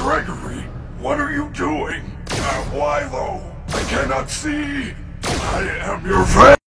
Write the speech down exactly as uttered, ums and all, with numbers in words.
Gregory, what are you doing? Uh, why though? I cannot see. I am your friend.